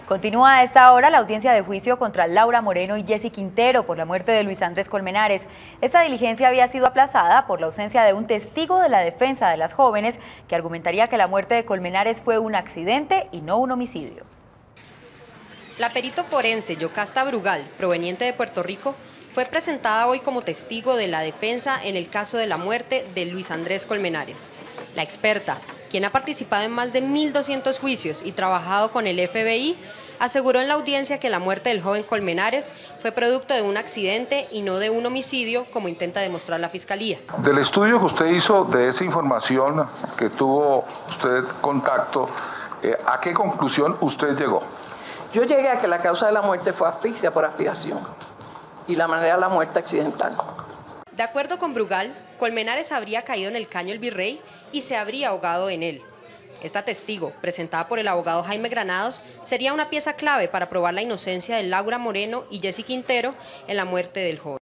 Continúa a esta hora la audiencia de juicio contra Laura Moreno y Jessy Quintero por la muerte de Luis Andrés Colmenares. Esta diligencia había sido aplazada por la ausencia de un testigo de la defensa de las jóvenes que argumentaría que la muerte de Colmenares fue un accidente y no un homicidio. La perito forense Yocasta Brugal, proveniente de Puerto Rico, fue presentada hoy como testigo de la defensa en el caso de la muerte de Luis Andrés Colmenares. La experta, quien ha participado en más de 1.200 juicios y trabajado con el FBI, aseguró en la audiencia que la muerte del joven Colmenares fue producto de un accidente y no de un homicidio, como intenta demostrar la Fiscalía. Del estudio que usted hizo, de esa información que tuvo usted contacto, ¿a qué conclusión usted llegó? Yo llegué a que la causa de la muerte fue asfixia por aspiración y la manera de la muerte accidental. De acuerdo con Brugal, Colmenares habría caído en el caño El Virrey y se habría ahogado en él. Esta testigo, presentada por el abogado Jaime Granados, sería una pieza clave para probar la inocencia de Laura Moreno y Jessy Quintero en la muerte del joven.